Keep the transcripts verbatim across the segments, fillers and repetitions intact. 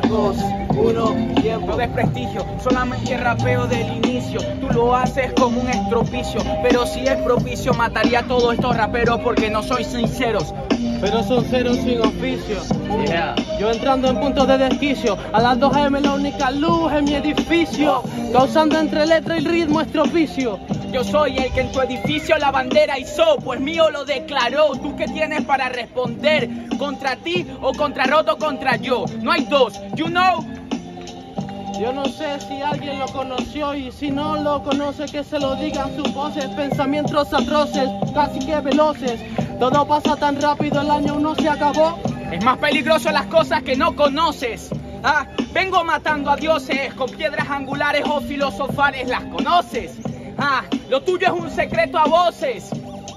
dos, uno, tiempo. No desprestigio, solamente rapeo del inicio. Tú lo haces como un estropicio, pero si es propicio mataría a todos estos raperos porque no soy sinceros. Pero son ceros sin oficio. Yeah. Yo entrando en puntos de desquicio, a las dos eme la única luz en mi edificio, causando entre letra y ritmo estropicio. Yo soy el que en tu edificio la bandera hizo, pues mío lo declaró. ¿Tú qué tienes para responder? ¿Contra ti o contra Roto contra yo? No hay dos, you know. Yo no sé si alguien lo conoció y si no lo conoce que se lo digan sus voces. Pensamientos atroces, casi que veloces. Todo pasa tan rápido, el año no se acabó. Es más peligroso las cosas que no conoces. Ah, vengo matando a dioses con piedras angulares o filosofales, ¿las conoces? Ah, lo tuyo es un secreto a voces.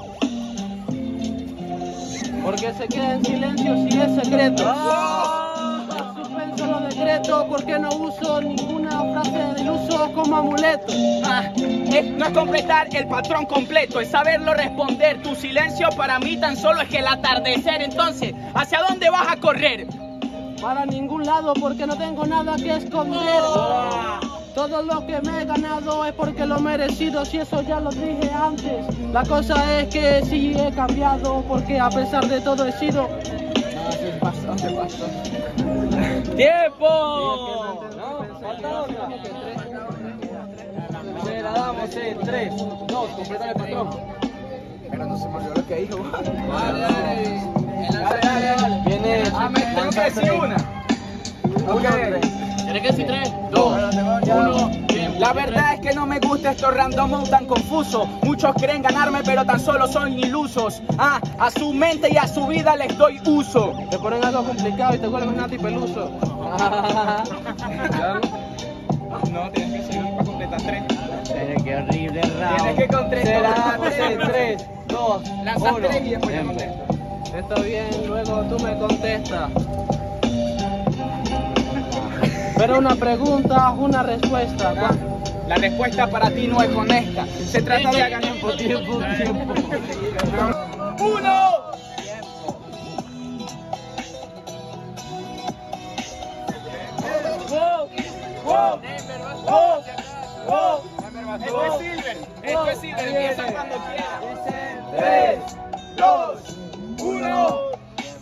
Porque se queda en silencio si es secreto. Oh. Suspenso lo decreto porque no uso ninguna frase del uso como amuleto. Ah, es, no es completar el patrón completo, es saberlo responder. Tu silencio para mí tan solo es que el atardecer. Entonces, ¿hacia dónde vas a correr? Para ningún lado porque no tengo nada que esconder. Oh. Todo lo que me he ganado es porque lo he merecido, si eso ya lo dije antes. La cosa es que sí he cambiado porque a pesar de todo he sido... No, se pasó, se pasó. ¡Tiempo! No, falta otra. Se la damos en tres, dos, completar el patrón. Pero no se me olvidó lo que dijo. Dale, dale. Dale, dale, dale. Viene... Ah, me tengo que decir una. Ok. ¿Tienes que decir tres? Dos, uno. La verdad es que no me gusta estos random tan confusos. Muchos creen ganarme pero tan solo son ilusos. Ah, a su mente y a su vida les doy uso. Te ponen algo complicado y te vuelves nati peluso. No, tienes que seguir para completar tres. Pero qué horrible rap. Tienes que contestar. Se la damos en tres, dos, Lanzas uno. tres y después ya contestas. Está bien, luego tú me contestas. Pero una pregunta, una respuesta. Ah, la respuesta para ti no es honesta. Se trata de ganar Tiempo, tiempo, tiempo. ¡Uno! ¡Wow! ¡Wow! ¡Wow! ¡Wow! Esto es Silver. Esto es Silver. Empieza cuando quieras. Tres, dos, uno.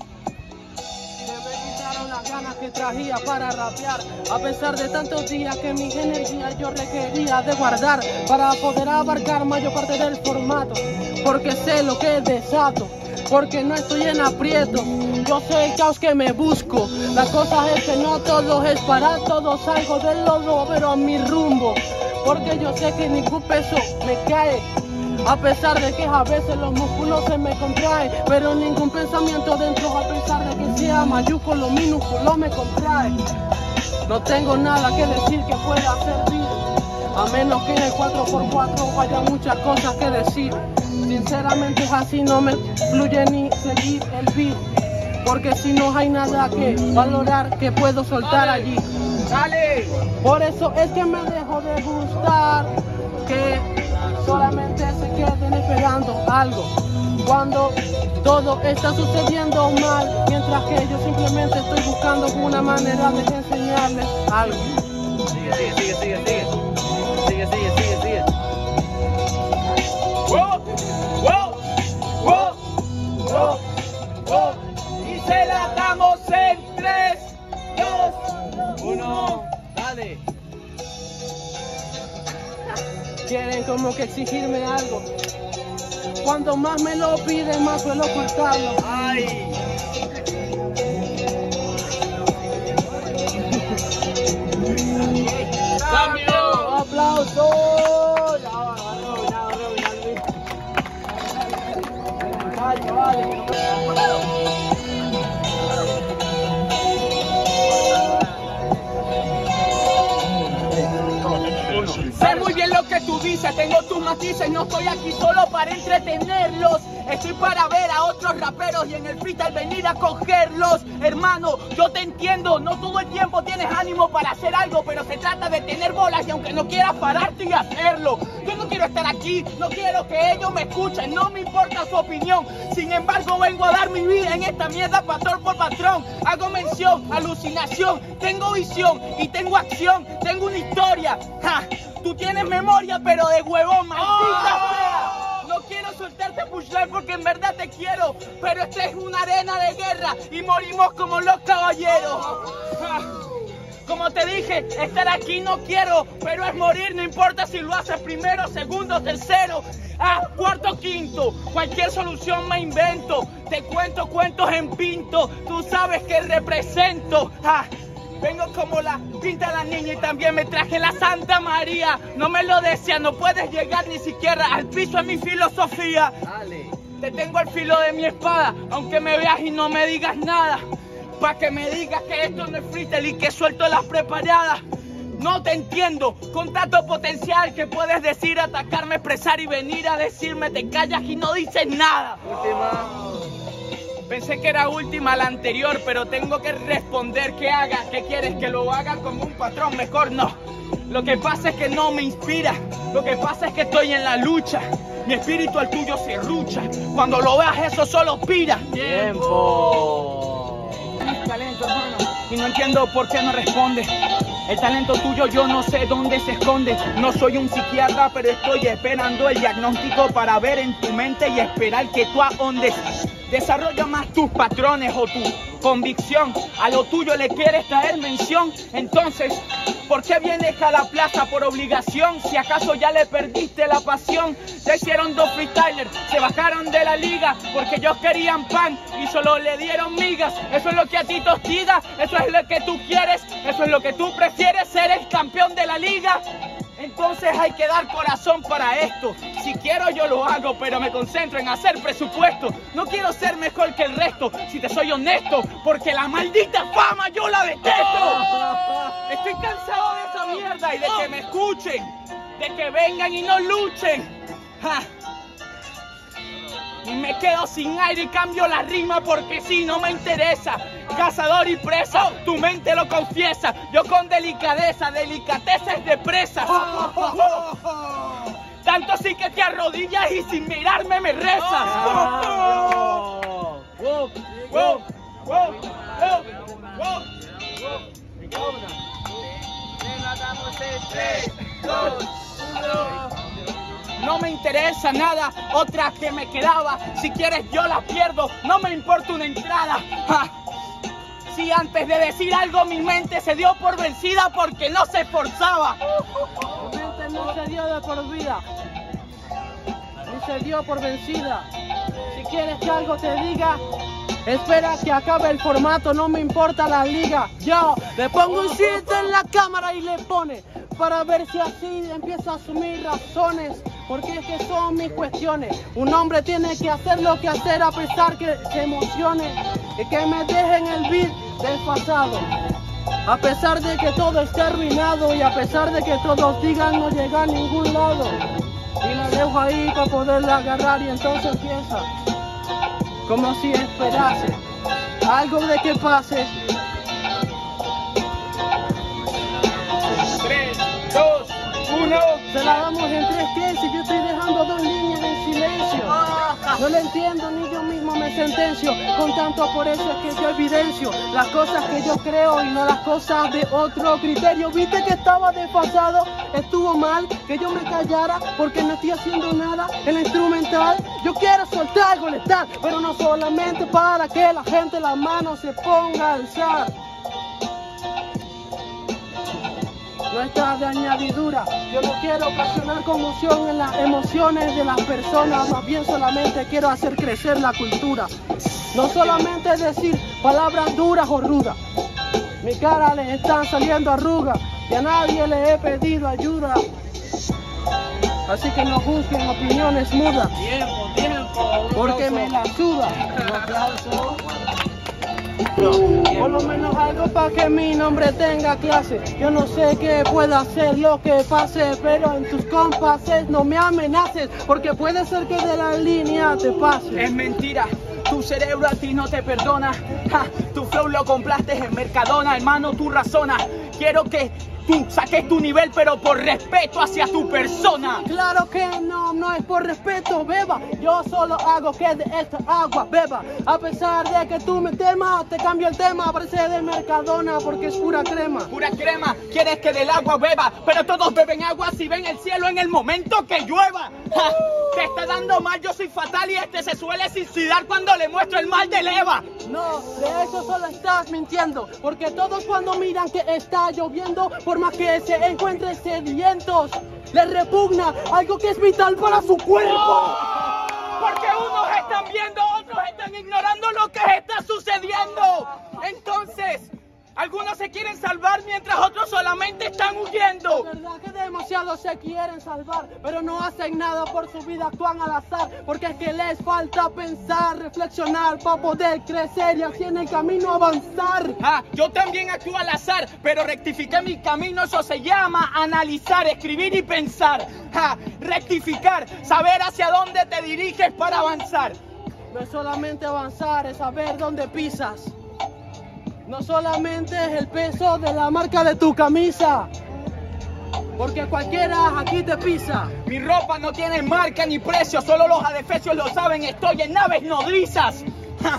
Las ganas que traía para rapear, a pesar de tantos días que mis energías yo requería de guardar para poder abarcar mayor parte del formato, porque sé lo que desato, porque no estoy en aprieto, yo sé el caos que me busco, la cosa es que no todo es para todos, salgo del lodo pero a mi rumbo, porque yo sé que ningún peso me cae. A pesar de que a veces los músculos se me contraen, pero ningún pensamiento dentro, a pesar de que sea mayúsculo, minúsculo me contrae. No tengo nada que decir que pueda servir, a menos que en el cuatro por cuatro haya muchas cosas que decir. Sinceramente es así, no me fluye ni seguir el beat, porque si no hay nada que valorar que puedo soltar allí. ¡Dale! Por eso es que me dejo de gustar, que solamente se queden esperando algo cuando todo está sucediendo mal, mientras que yo simplemente estoy buscando una manera de enseñarles algo. Sigue, sigue, sigue, sigue, sigue. Sigue, sigue, sigue, sigue. ¡Wow! ¡Wow! ¡Wow! ¡Wow! ¡Wow! Y se la damos en tres, dos, uno. Dale. Quieren como que exigirme algo. Cuando más me lo piden, más suelo ocultarlo. ¡Ay! ¡Cambio! ¡Aplausos! Ya va, ya va, ya va, ya va. Sé muy bien lo que tú dices, tengo tus matices, no estoy aquí solo para entretenerlos. Estoy para ver a otros raperos y en el freestyle venir a cogerlos. Hermano, yo te entiendo, no todo el tiempo tienes ánimo para hacer algo, pero se trata trata de tener bolas y aunque no quieras pararte y hacerlo. Yo no quiero estar aquí, no quiero que ellos me escuchen, no me importa su opinión. Sin embargo, vengo a dar mi vida en esta mierda patrón por patrón. Hago mención, alucinación, tengo visión y tengo acción, tengo una historia. Ja, tú tienes memoria, pero de huevón, maldita sea. No quiero soltarte pushline porque en verdad te quiero, pero esta es una arena de guerra y morimos como los caballeros. Ja. Como te dije, estar aquí no quiero, pero es morir, no importa si lo haces primero, segundo, tercero, ah, cuarto, quinto, cualquier solución me invento, te cuento cuentos en pinto, tú sabes que represento, ah, vengo como la pinta la niña y también me traje la Santa María, no me lo deseas, no puedes llegar ni siquiera al piso de mi filosofía, dale. Te tengo al filo de mi espada, aunque me veas y no me digas nada. Pa' que me digas que esto no es freestyle y que suelto las preparadas. No te entiendo, con tanto potencial que puedes decir, atacarme, expresar y venir a decirme te callas y no dices nada. Última. Pensé que era última la anterior, pero tengo que responder que haga. ¿Qué quieres? ¿Que lo haga como un patrón? Mejor no. Lo que pasa es que no me inspira, lo que pasa es que estoy en la lucha. Mi espíritu al tuyo se rucha. Cuando lo veas eso solo pira. Tiempo. Talento, hermano, y no entiendo por qué no responde. El talento tuyo yo no sé dónde se esconde. No soy un psiquiatra, pero estoy esperando el diagnóstico para ver en tu mente y esperar que tú ahondes. Desarrolla más tus patrones o tu convicción. A lo tuyo le quieres traer mención. Entonces, ¿por qué vienes a la plaza por obligación? Si acaso ya le perdiste la pasión. Ya hicieron dos freestylers, se bajaron de la liga porque ellos querían pan y solo le dieron migas. Eso es lo que a ti te hostiga, eso es lo que tú quieres, eso es lo que tú prefieres, ser el campeón de la liga. Entonces hay que dar corazón para esto. Si quiero yo lo hago, pero me concentro en hacer presupuesto. No quiero ser mejor que el resto, si te soy honesto, porque la maldita fama yo la detesto. Estoy cansado de esa mierda y de que me escuchen, de que vengan y no luchen. Ja. Y me quedo sin aire y cambio la rima porque si no me interesa. Cazador y presa, tu mente lo confiesa. Yo con delicadeza, delicateza es de presa. Tanto así que te arrodillas y sin mirarme me rezas. No me interesa nada, otra que me quedaba. Si quieres yo la pierdo, no me importa una entrada. Ja. Si antes de decir algo mi mente se dio por vencida porque no se esforzaba. Mi mente no se dio de por vida, ni se dio por vencida. Si quieres que algo te diga, espera que acabe el formato, no me importa la liga. Yo le pongo un sitio en la cámara y le pone para ver si así empieza a asumir razones. Porque es que son mis cuestiones. Un hombre tiene que hacer lo que hacer a pesar que se emocione y que me dejen el beat desfasado. A pesar de que todo esté arruinado y a pesar de que todos digan no llega a ningún lado. Y la dejo ahí para poderla agarrar y entonces empieza como si esperase algo de que pase. Tres, dos, uno. Se la damos en tres que si yo estoy dejando dos líneas en silencio. No le entiendo ni yo mismo me sentencio. Con tanto por eso es que yo evidencio las cosas que yo creo y no las cosas de otro criterio. Viste que estaba desfasado, estuvo mal que yo me callara porque no estoy haciendo nada en la instrumental. Yo quiero soltar, golpear, pero no solamente para que la gente la mano se ponga a alzar. No está de añadidura, yo no quiero ocasionar conmoción en las emociones de las personas, más bien solamente quiero hacer crecer la cultura. No solamente decir palabras duras o rudas, mi cara le están saliendo arrugas y a nadie le he pedido ayuda. Así que no juzguen opiniones mudas, Tiempo, tiempo. porque me la suda. Por lo menos algo para que mi nombre tenga clase. Yo no sé qué pueda hacer lo que pase, pero en tus compases no me amenaces, porque puede ser que de la línea te pase. Es mentira, tu cerebro a ti no te perdona. Ja, tu flow lo compraste en Mercadona, hermano, tú razonas. Quiero que tú saques tu nivel, pero por respeto hacia tu persona. Claro que no, no es por respeto, beba. Yo solo hago que de esta agua beba. A pesar de que tú me temas, te cambio el tema. Parece de Mercadona porque es pura crema. Pura crema, quieres que del agua beba, pero todos beben agua si ven el cielo en el momento que llueva. Ja, te está dando mal, yo soy fatal y este se suele suicidar cuando le muestro el mal de leva. No, de eso solo estás mintiendo, porque todos cuando miran que está lloviendo, por más que se encuentren sedientos, les repugna algo que es vital para su cuerpo. ¡Oh! Porque unos están viendo, otros están ignorando lo que está sucediendo. Entonces, algunos se quieren salvar mientras otros solamente están huyendo. La verdad que demasiados se quieren salvar, pero no hacen nada por su vida, actúan al azar, porque es que les falta pensar, reflexionar para poder crecer y así en el camino avanzar. Ah, yo también actúo al azar, pero rectifiqué mi camino, eso se llama analizar, escribir y pensar. Ah, rectificar, saber hacia dónde te diriges para avanzar. No es solamente avanzar, es saber dónde pisas. No solamente es el peso de la marca de tu camisa, porque cualquiera aquí te pisa. Mi ropa no tiene marca ni precio, solo los adefesios lo saben, estoy en naves nodrizas. Ja.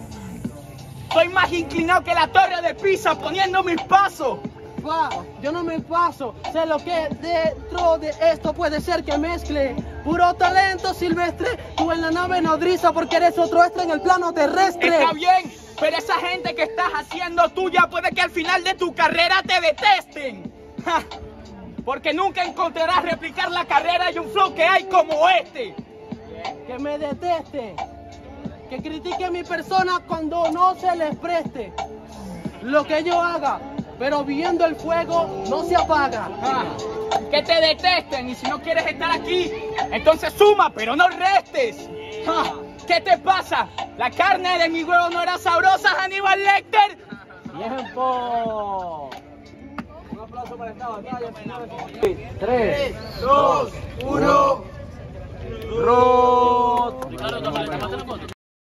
Soy más inclinado que la torre de Pisa poniendo mis pasos. Va, yo no me paso, sé lo que dentro de esto puede ser que mezcle puro talento silvestre, tú en la nave nodriza porque eres otro extra en el plano terrestre. Está bien, pero esa gente que estás haciendo tuya puede que al final de tu carrera te detesten. Ja, porque nunca encontrarás replicar la carrera y un flow que hay como este. Que me deteste, que critique mi persona cuando no se les preste lo que yo haga. Pero viendo el fuego no se apaga. Ah, que te detesten y si no quieres estar aquí, entonces suma, pero no restes. Ah, ¿qué te pasa? La carne de mi huevo no era sabrosa, Hannibal Lecter. ¡Tiempo! Un aplauso para el estado de calle. tres, dos, uno.